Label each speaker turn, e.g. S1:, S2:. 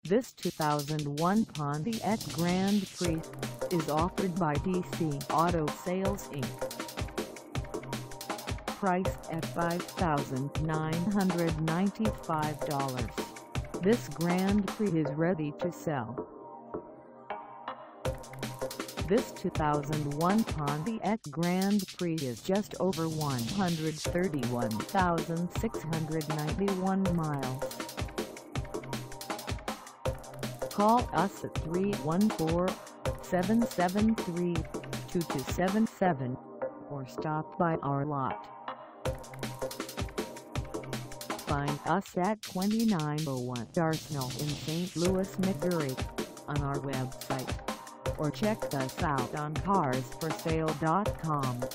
S1: This 2001 Pontiac Grand Prix is offered by DC Auto Sales Inc. Priced at $5,995, this Grand Prix is ready to sell. This 2001 Pontiac Grand Prix is just over 131,691 miles. Call us at 314-773-2277 or stop by our lot. Find us at 2901 Arsenal in St. Louis, Missouri on our website, or check us out on carsforsale.com.